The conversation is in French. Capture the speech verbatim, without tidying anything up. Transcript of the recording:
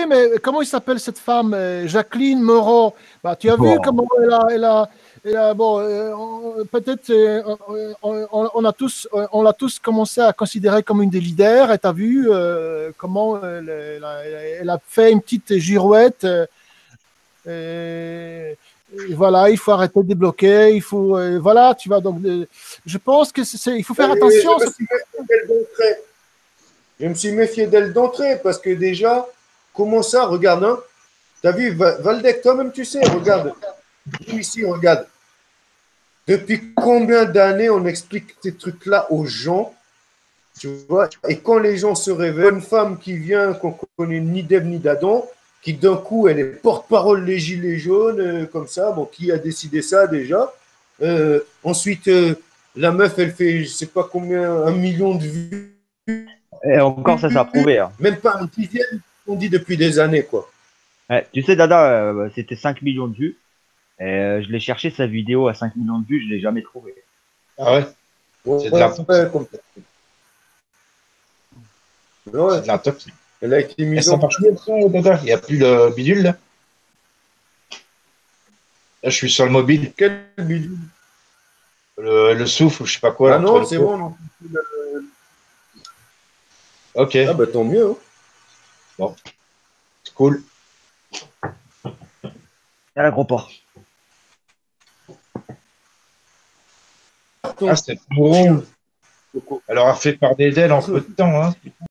mais comment il s'appelle cette femme, euh, Jacqueline Moreau? Bah, tu as vu Bon, comment elle a, elle a, elle a- bon, euh, on- peut-être euh, on, on- on a tous, on l'a tous commencé à considérer comme une des leaders. Et tu as vu euh, comment elle, elle a, elle a fait une petite girouette. euh, et- et voilà, il faut arrêter de débloquer. Il faut, euh, voilà, tu vois. Donc, euh, je pense que c'est, c'est- il faut faire Et je attention. me suis méfié d'elle d'entrée. Je me suis méfié d'elle d'entrée parce que déjà, comment ça, regarde, hein, t'as vu, Va- Valdec, toi-même, tu sais, regarde, nous ici, regarde. Depuis combien d'années on explique ces trucs-là aux gens, tu vois, et quand les gens se réveillent, une femme qui vient, qu'on connaît ni d'Ève ni d'Adam, qui d'un coup, elle est porte-parole des Gilets jaunes, euh, comme ça, bon, qui a décidé ça déjà? Euh, ensuite, euh, la meuf, elle fait, je sais pas combien, un million de vues, et encore, ça, ça a prouvé, hein. même pas un dixième, on dit depuis des années, quoi. Ouais, tu sais, Dada, euh, c'était cinq millions de vues. Et euh, je l'ai cherché, sa vidéo à cinq millions de vues, je l'ai jamais trouvé. Ah ouais, Ouais, c'est de la ouais, toxique. comme- C'est ouais, de la toxique. elle a été Et mise ça en marche mieux, ça, Dada. Il n'y a plus le bidule, là. Là, je suis sur le mobile. quel bidule. Le, le souffle, ou je sais pas quoi, Ah entre non, les c'est cours. bon, non. Ok, Ah bah tant mieux, hein. bon, c'est cool. À la gros port. Ah, Ton c'est chien. bon. Elle aura fait par des ailes en peu de temps, hein.